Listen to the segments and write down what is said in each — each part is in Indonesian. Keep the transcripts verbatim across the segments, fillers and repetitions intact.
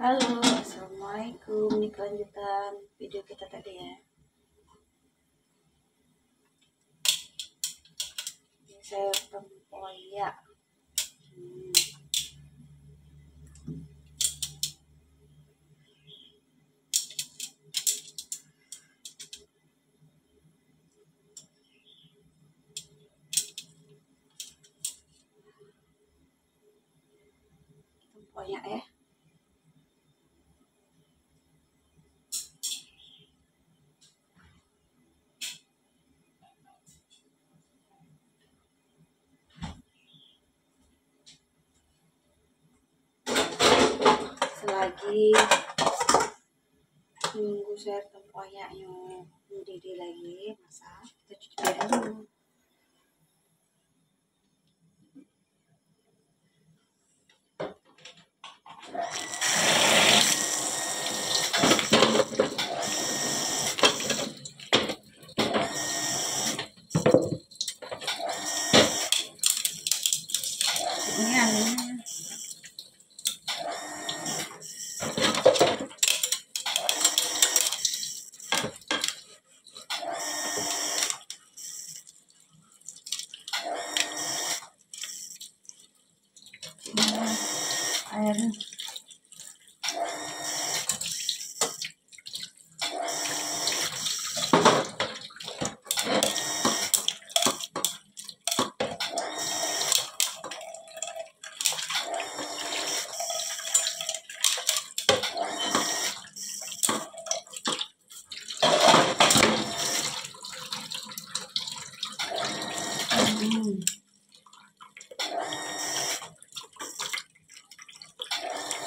Halo, assalamualaikum. Ini kelanjutan video kita tadi ya. Ini sayur tempoyak. Hmm. Tempoyak ya. Selagi nunggu sayur tempoyaknya mendidih lagi, masak, kita cuci piring dulu. Ini anginnya. Air hmm.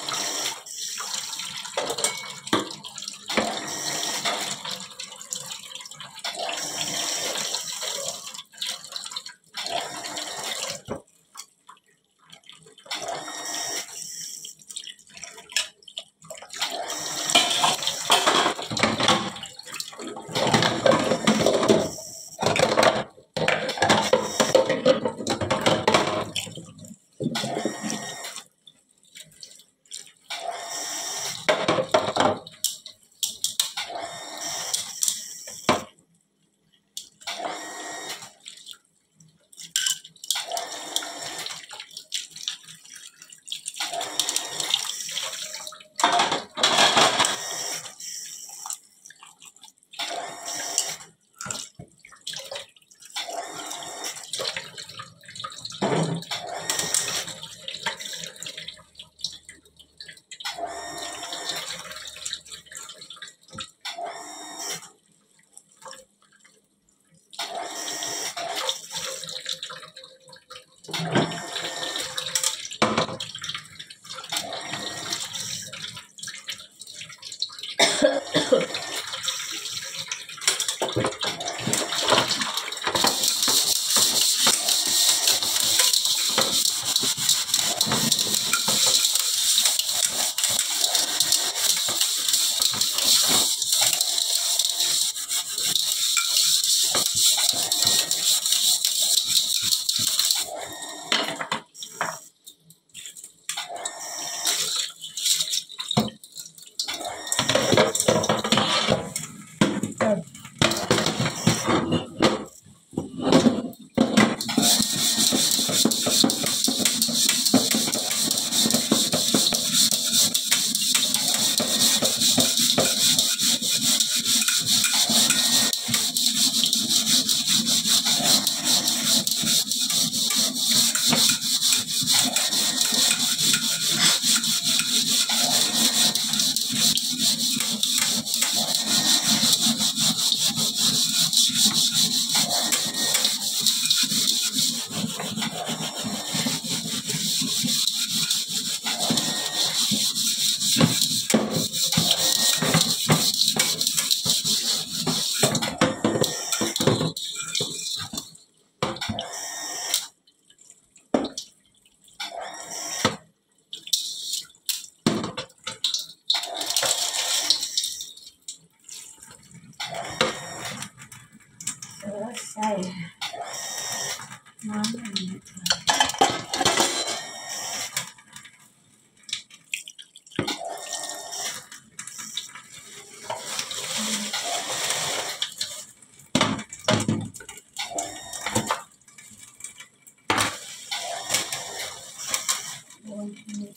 menit.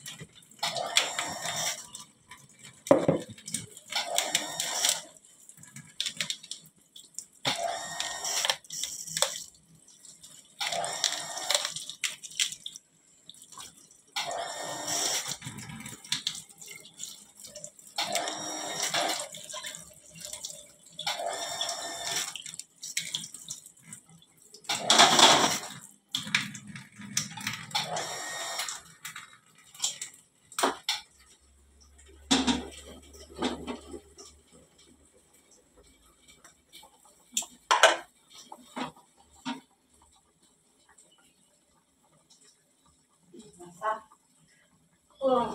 Masak. Oh,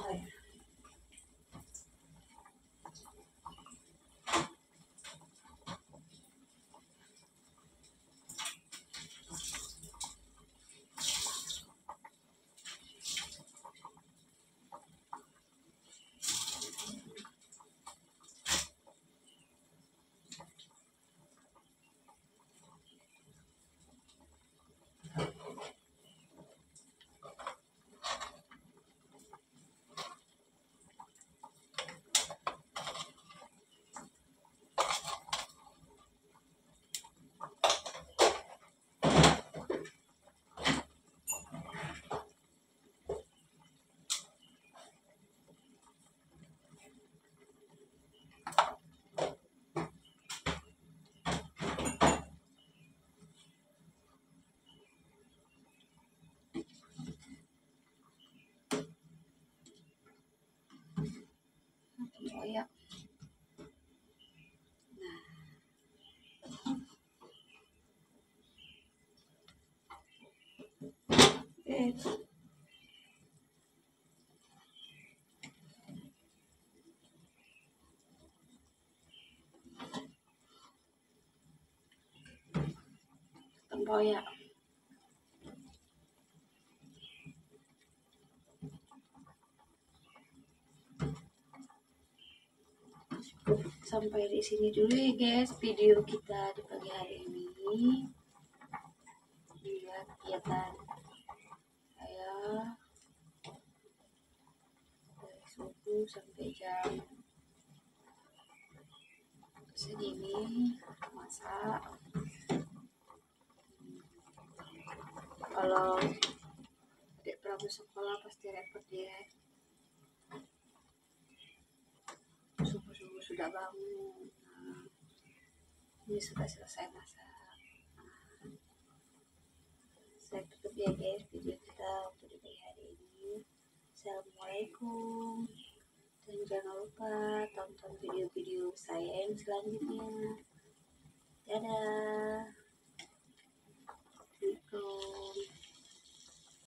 ya. Eh, tempoyak. Sampai di sini dulu ya guys video kita di pagi hari ini. Iya, kegiatan saya dari subuh sampai jam segini masak. Kalau adik Prabu sekolah pasti repot ya. Subuh-subuh sudah bangun. Nah, ini sudah selesai masak. Nah, saya tutup ya guys video kita untuk di pagi hari ini. Assalamualaikum. Dan jangan lupa tonton video-video saya yang selanjutnya. Dadah. Assalamualaikum.